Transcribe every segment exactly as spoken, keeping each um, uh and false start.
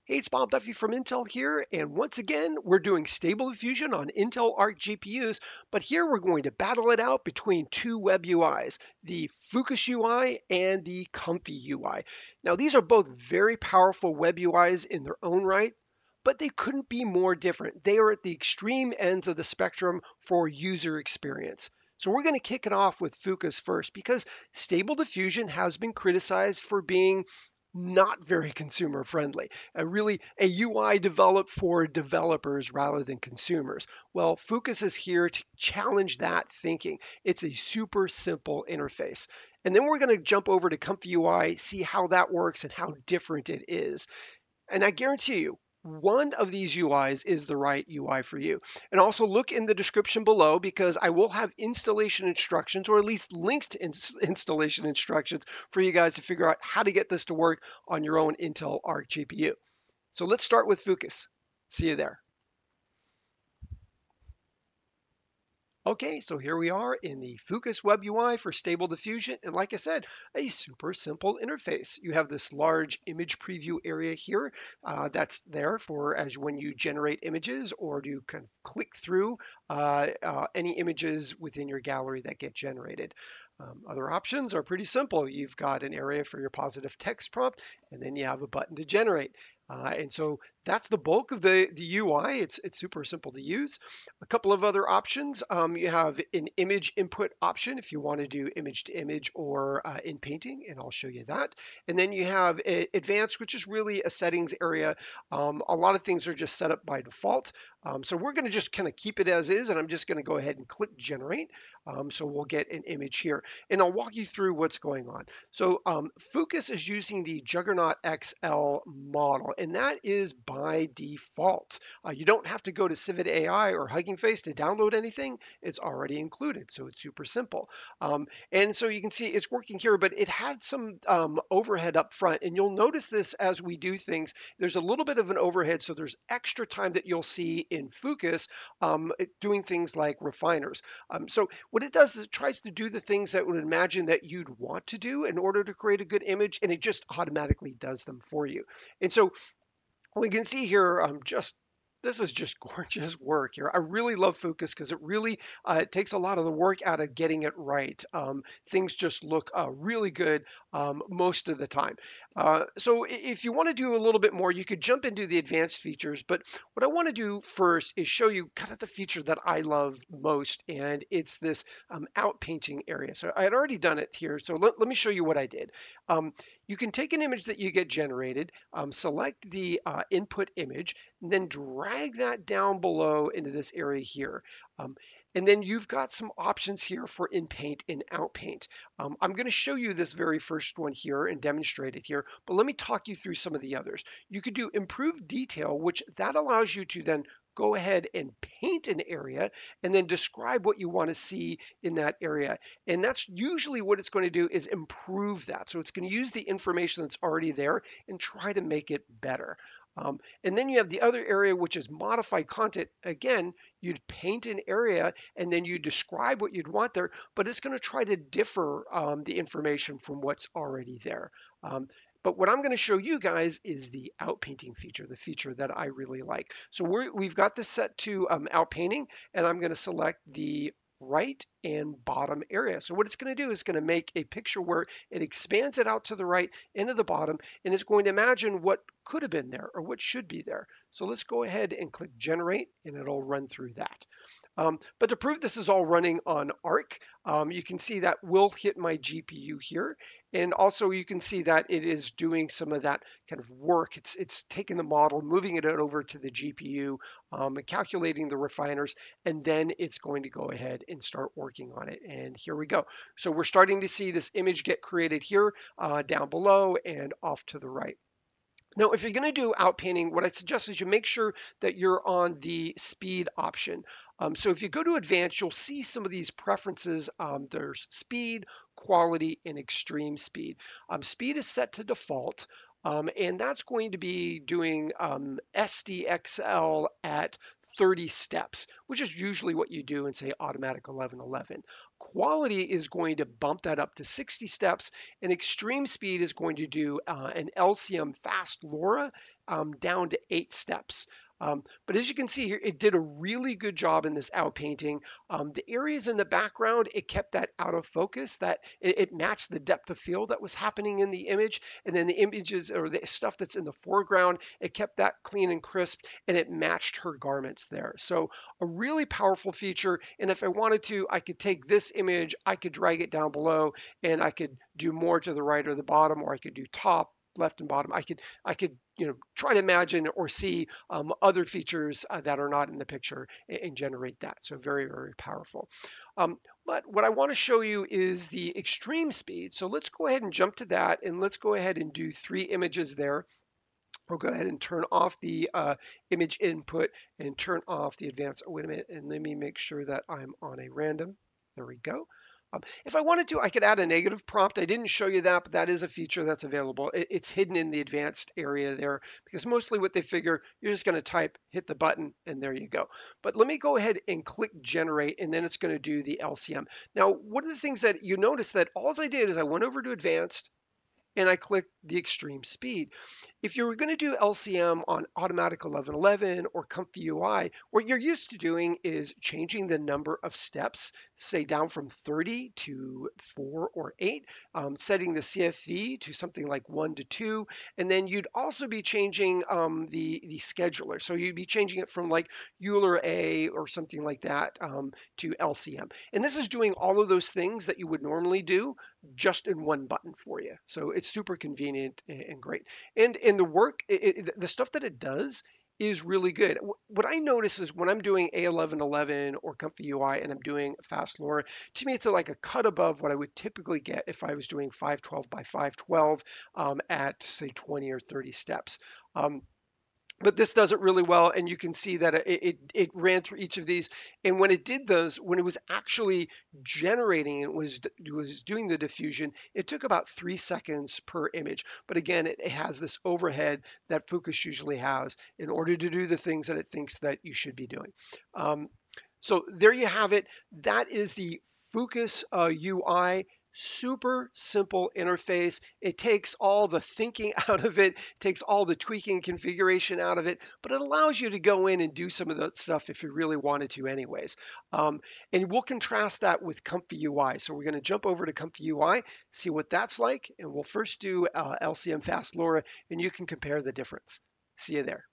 Hey, it's Bob Duffy from Intel here, and once again, we're doing Stable Diffusion on Intel Arc G P Us, but here we're going to battle it out between two web U Is, the Fooocus U I and the ComfyUI. Now, these are both very powerful web U Is in their own right, but they couldn't be more different. They are at the extreme ends of the spectrum for user experience. So we're going to kick it off with Fooocus first because Stable Diffusion has been criticized for being not very consumer friendly, a really a U I developed for developers rather than consumers. Well, Fooocus is here to challenge that thinking. It's a super simple interface. And then we're going to jump over to ComfyUI, see how that works and how different it is. And I guarantee you, one of these U Is is the right U I for you. And also look in the description below because I will have installation instructions or at least links to ins- installation instructions for you guys to figure out how to get this to work on your own Intel Arc G P U. So let's start with Fooocus. See you there. Okay, so here we are in the Fooocus Web U I for Stable Diffusion. And like I said, a super simple interface. You have this large image preview area here uh, that's there for as when you generate images or you can click through uh, uh, any images within your gallery that get generated. Um, other options are pretty simple. You've got an area for your positive text prompt, and then you have a button to generate. Uh, and so that's the bulk of the, the U I. It's, it's super simple to use. A couple of other options. Um, you have an image input option if you want to do image to image or uh, in painting, and I'll show you that. And then you have a, advanced, which is really a settings area. Um, a lot of things are just set up by default. Um, so we're going to just kind of keep it as is, and I'm just going to go ahead and click generate. Um, so we'll get an image here, and I'll walk you through what's going on. So um, Fooocus is using the Juggernaut X L model, and that is by default. Uh, you don't have to go to Civet A I or Hugging Face to download anything. It's already included, so it's super simple. Um, and so you can see it's working here, but it had some um, overhead up front, and you'll notice this as we do things. There's a little bit of an overhead, so there's extra time that you'll see in Fooocus um, doing things like refiners. Um, so what it does is it tries to do the things that would imagine that you'd want to do in order to create a good image, and it just automatically does them for you. And so we can see here um, just this is just gorgeous work here. I really love Fooocus because it really uh, it takes a lot of the work out of getting it right. Um, things just look uh, really good um, most of the time. Uh, so if you want to do a little bit more, you could jump into the advanced features. But what I want to do first is show you kind of the feature that I love most, and it's this um, out painting area. So I had already done it here. So let, let me show you what I did. Um, you can take an image that you get generated, um, select the uh, input image, and then drag that down below into this area here. Um, and then you've got some options here for in paint and out paint. Um, I'm going to show you this very first one here and demonstrate it here, but let me talk you through some of the others. You could do improved detail, which that allows you to then go ahead and paint an area and then describe what you want to see in that area. And that's usually what it's going to do is improve that. So it's going to use the information that's already there and try to make it better. Um, and then you have the other area, which is modified content. Again, you'd paint an area and then you describe what you'd want there, but it's going to try to differ um, the information from what's already there. Um, but what I'm going to show you guys is the outpainting feature, the feature that I really like. So we're, we've got this set to um, outpainting, and I'm going to select the right and bottom area. So what it's going to do is going to make a picture where it expands it out to the right and to the bottom, and it's going to imagine what could have been there or what should be there. So let's go ahead and click generate, and it'll run through that. Um, but to prove this is all running on Arc, um, you can see that will hit my G P U here. And also you can see that it is doing some of that kind of work. It's, it's taking the model, moving it over to the G P U, um, calculating the refiners, and then it's going to go ahead and start working on it. And here we go. So we're starting to see this image get created here, uh, down below and off to the right. Now, if you're going to do outpainting, what I suggest is you make sure that you're on the speed option. Um, so if you go to advanced, you'll see some of these preferences. Um, there's speed, quality, and extreme speed. Um, speed is set to default, um, and that's going to be doing um, S D X L at thirty steps, which is usually what you do in, say, Automatic eleven eleven. Quality is going to bump that up to sixty steps, and Extreme Speed is going to do uh, an L C M Fast LoRa um, down to eight steps. Um, but as you can see here, it did a really good job in this outpainting. Um, the areas in the background, it kept that out of focus, that it, it matched the depth of field that was happening in the image. And then the images or the stuff that's in the foreground, it kept that clean and crisp, and it matched her garments there. So a really powerful feature. And if I wanted to, I could take this image, I could drag it down below, and I could do more to the right or the bottom, or I could do top, left, and bottom. I could I could you know try to imagine or see um, other features uh, that are not in the picture, and, and generate that. So very, very powerful. Um, but what I want to show you is the extreme speed. So let's go ahead and jump to that, and let's go ahead and do three images there. We'll go ahead and turn off the uh, image input and turn off the advanced. Oh, wait a minute, and let me make sure that I'm on a random. There we go. Um, if I wanted to, I could add a negative prompt. I didn't show you that, but that is a feature that's available. It, it's hidden in the advanced area there, because mostly what they figure, you're just going to type, hit the button, and there you go. But let me go ahead and click generate, and then it's going to do the L C M. Now, one of the things that you notice that all I did is I went over to advanced, and I clicked the extreme speed. If you were going to do L C M on Automatic eleven eleven or ComfyUI, what you're used to doing is changing the number of steps, say down from thirty to four or eight, um, setting the C F V to something like one to two, and then you'd also be changing um, the, the scheduler. So you'd be changing it from like Euler A or something like that um, to L C M. And this is doing all of those things that you would normally do just in one button for you. So it's super convenient and great. And in the work, it, it, the stuff that it does is really good. What I notice is when I'm doing A eleven eleven or ComfyUI and I'm doing Fast LoRa, to me it's like a cut above what I would typically get if I was doing five twelve by five twelve um, at say twenty or thirty steps. Um, But this does it really well, and you can see that it, it, it ran through each of these. And when it did those, when it was actually generating, it was, it was doing the diffusion, it took about three seconds per image. But again, it, it has this overhead that Fooocus usually has in order to do the things that it thinks that you should be doing. Um, so there you have it. That is the Fooocus uh, U I. Super simple interface. It takes all the thinking out of it, takes all the tweaking configuration out of it, but it allows you to go in and do some of that stuff if you really wanted to anyways. Um, and we'll contrast that with ComfyUI. So we're going to jump over to ComfyUI, see what that's like, and we'll first do uh, L C M Fast LoRa, and you can compare the difference. See you there.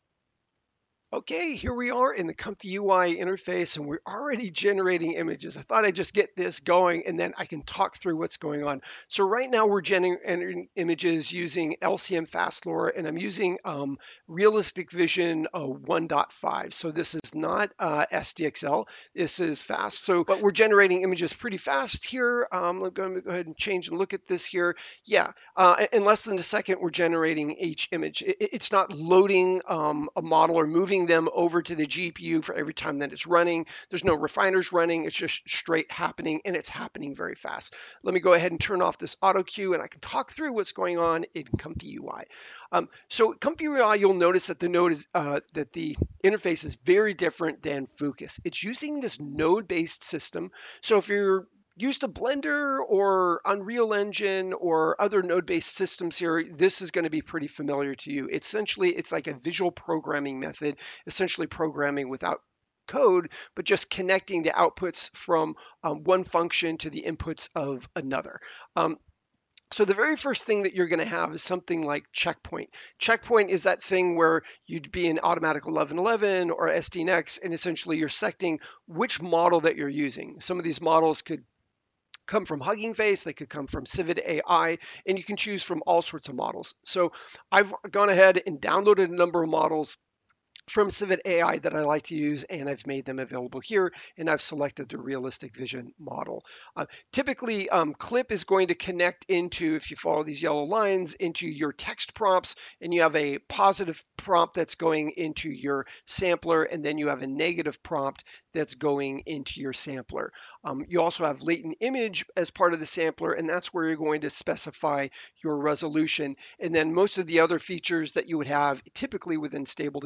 Okay, here we are in the ComfyUI interface, and we're already generating images. I thought I'd just get this going, and then I can talk through what's going on. So right now we're generating images using L C M Fast LoRa, and I'm using um, Realistic Vision uh, one point five. So this is not uh, S D X L. This is fast. So, but we're generating images pretty fast here. Um, I'm going to go ahead and change and look at this here. Yeah, uh, in less than a second, we're generating each image. It, it's not loading um, a model or moving them over to the G P U for every time that it's running. There's no refiners running. It's just straight happening, and it's happening very fast. Let me go ahead and turn off this auto queue, and I can talk through what's going on in ComfyUI. Um, so ComfyUI, you'll notice that the node is uh, that the interface is very different than Fooocus. It's using this node-based system. So if you're used to Blender or Unreal Engine or other node-based systems here, this is going to be pretty familiar to you. Essentially, it's like a visual programming method, essentially programming without code, but just connecting the outputs from um, one function to the inputs of another. Um, So the very first thing that you're going to have is something like checkpoint. Checkpoint is that thing where you'd be in Automatic eleven eleven or S D N X, and essentially you're selecting which model that you're using. Some of these models could come from Hugging Face, they could come from Civid A I, and you can choose from all sorts of models. So I've gone ahead and downloaded a number of models from Civid A I that I like to use, and I've made them available here, and I've selected the Realistic Vision model. Uh, typically, um, Clip is going to connect into, if you follow these yellow lines, into your text prompts, and you have a positive prompt that's going into your sampler, and then you have a negative prompt that's going into your sampler. Um, you also have latent image as part of the sampler, and that's where you're going to specify your resolution. And then most of the other features that you would have typically within Stable Diffusion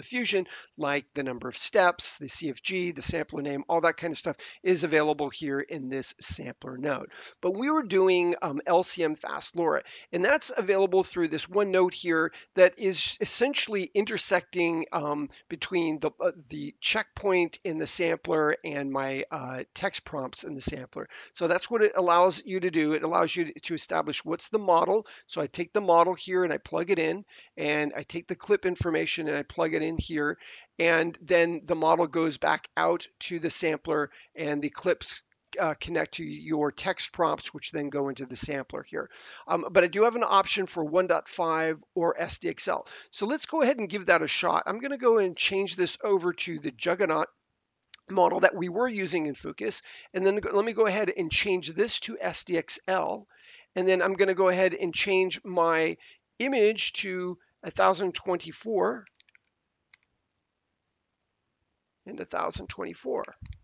like the number of steps, the C F G, the sampler name, all that kind of stuff is available here in this sampler node. But we were doing um, L C M fast LoRa, and that's available through this one node here that is essentially intersecting um, between the, uh, the checkpoint in the sampler and my uh, text prompts in the sampler. So that's what it allows you to do. It allows you to establish what's the model. So I take the model here and I plug it in, and I take the clip information and I plug it in here, and then the model goes back out to the sampler, and the clips uh, connect to your text prompts, which then go into the sampler here. Um, but I do have an option for one point five or S D X L. So let's go ahead and give that a shot. I'm going to go and change this over to the Juggernaut model that we were using in Fooocus. And then let me go ahead and change this to S D X L. And then I'm going to go ahead and change my image to one thousand twenty-four and one thousand twenty-four.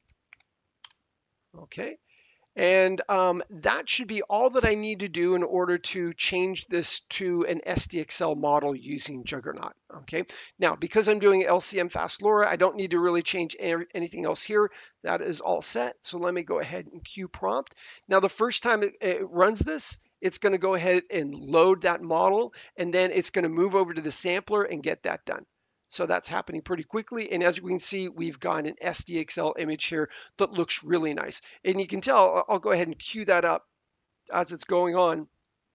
Okay. And um, that should be all that I need to do in order to change this to an S D X L model using Juggernaut. Okay. Now, because I'm doing L C M fast LoRa, I don't need to really change anything else here. That is all set. So let me go ahead and queue prompt. Now, the first time it, it runs this, it's going to go ahead and load that model, and then it's going to move over to the sampler and get that done. So that's happening pretty quickly. And as you can see, we've got an S D X L image here that looks really nice. And you can tell, I'll go ahead and queue that up as it's going on.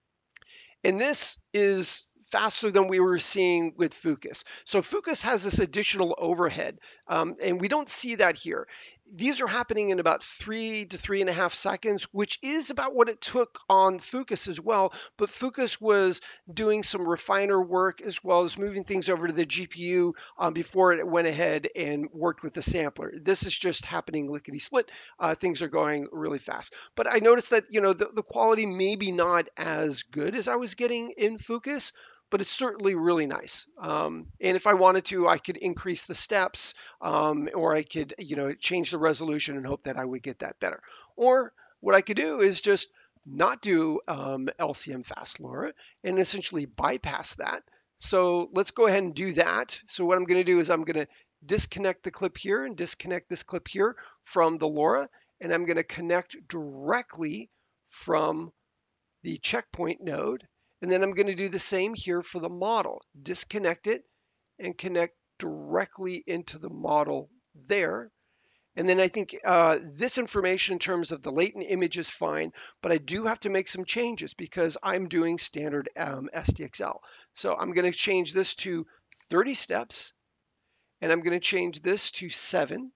And this is faster than we were seeing with Fooocus. So Fooocus has this additional overhead, um, and we don't see that here. These are happening in about three to three and a half seconds, which is about what it took on Fooocus as well. But Fooocus was doing some refiner work as well as moving things over to the G P U um, before it went ahead and worked with the sampler. This is just happening lickety split. Uh, things are going really fast. But I noticed that, you know, the, the quality maybe not as good as I was getting in Fooocus, but it's certainly really nice. Um, and if I wanted to, I could increase the steps, um, or I could, you know, change the resolution and hope that I would get that better. Or what I could do is just not do um, L C M fast LoRa and essentially bypass that. So let's go ahead and do that. So what I'm going to do is I'm going to disconnect the clip here and disconnect this clip here from the LoRa, and I'm going to connect directly from the checkpoint node. And then I'm going to do the same here for the model. Disconnect it and connect directly into the model there. And then I think uh, this information in terms of the latent image is fine, but I do have to make some changes because I'm doing standard um, S D X L. So I'm going to change this to thirty steps, and I'm going to change this to seven.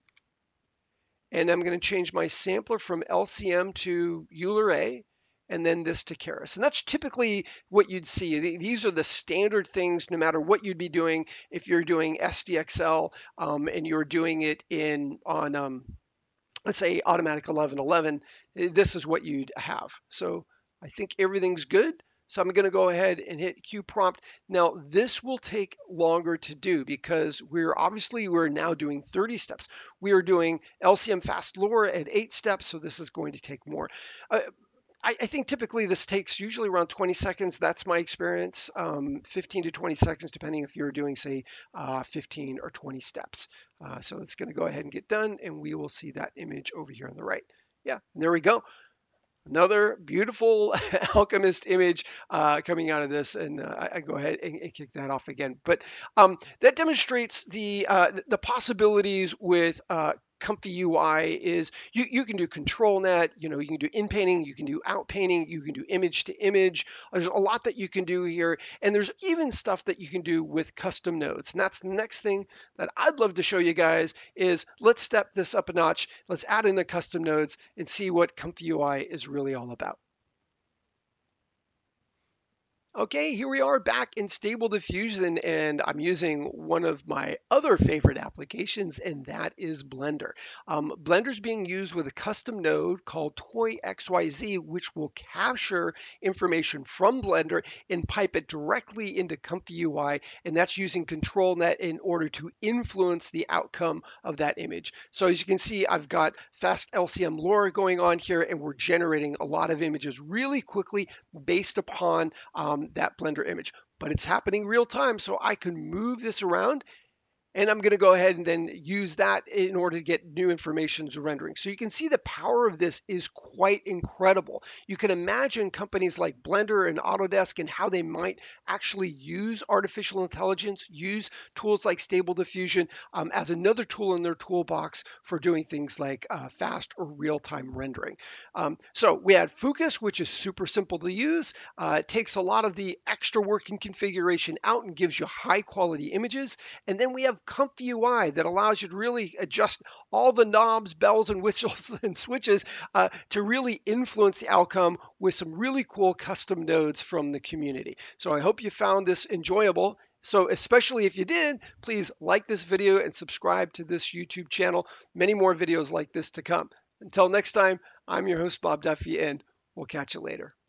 And I'm going to change my sampler from L C M to Euler A, and then this to Keras. And that's typically what you'd see. These are the standard things no matter what you'd be doing. If you're doing S D X L um, and you're doing it in on, um, let's say, automatic eleven eleven, this is what you'd have. So I think everything's good. So I'm going to go ahead and hit Q prompt. Now this will take longer to do because we're obviously we're now doing thirty steps. We are doing L C M fast LoRa at eight steps, so this is going to take more. Uh, I, I think typically this takes usually around twenty seconds. That's my experience, um, fifteen to twenty seconds, depending if you're doing, say, uh, fifteen or twenty steps. Uh, so it's going to go ahead and get done, and we will see that image over here on the right. Yeah, and there we go. Another beautiful alchemist image uh, coming out of this, and uh, I, I go ahead and, and kick that off again. But um, that demonstrates the uh, the possibilities with uh, ComfyUI. Is you, you can do control net, you know, you can do in painting, you can do out painting, you can do image to image. There's a lot that you can do here, and there's even stuff that you can do with custom nodes. And that's the next thing that I'd love to show you guys is let's step this up a notch. Let's add in the custom nodes and see what ComfyUI is really all about. Okay, here we are back in Stable Diffusion, and I'm using one of my other favorite applications, and that is Blender. Um, Blender's being used with a custom node called Toy X Y Z, which will capture information from Blender and pipe it directly into ComfyUI, and that's using ControlNet in order to influence the outcome of that image. So as you can see, I've got fast L C M LoRa going on here, and we're generating a lot of images really quickly based upon um, that Blender image, but it's happening real time, so I can move this around And I'm going to go ahead and then use that in order to get new informations rendering. So you can see the power of this is quite incredible. You can imagine companies like Blender and Autodesk and how they might actually use artificial intelligence, use tools like Stable Diffusion um, as another tool in their toolbox for doing things like uh, fast or real-time rendering. Um, so we had Fooocus, which is super simple to use. Uh, it takes a lot of the extra work and configuration out and gives you high quality images. And then we have ComfyUI that allows you to really adjust all the knobs, bells, and whistles and switches uh, to really influence the outcome with some really cool custom nodes from the community. So I hope you found this enjoyable. So especially if you did, please like this video and subscribe to this YouTube channel. Many more videos like this to come. Until next time, I'm your host, Bob Duffy, and we'll catch you later.